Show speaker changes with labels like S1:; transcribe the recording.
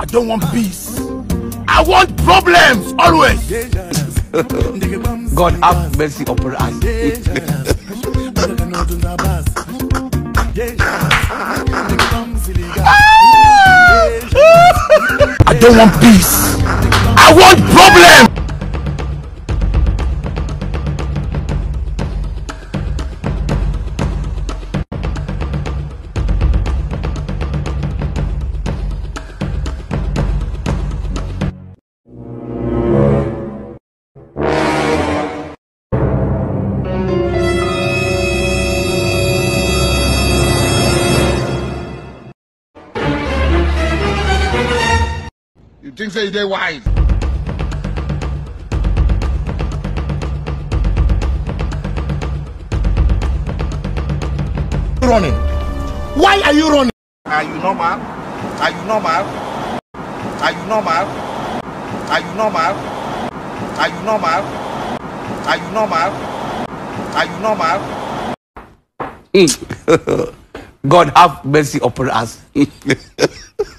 S1: don't want peace. I want problems always.
S2: God have mercy upon us.
S1: I don't want peace. I want problems. You think say they wise? Running. Why are you running?
S3: Are you normal? Are you normal? Are you normal? Are you normal? Are you normal? Are you normal? Are you normal?
S2: God have mercy upon us.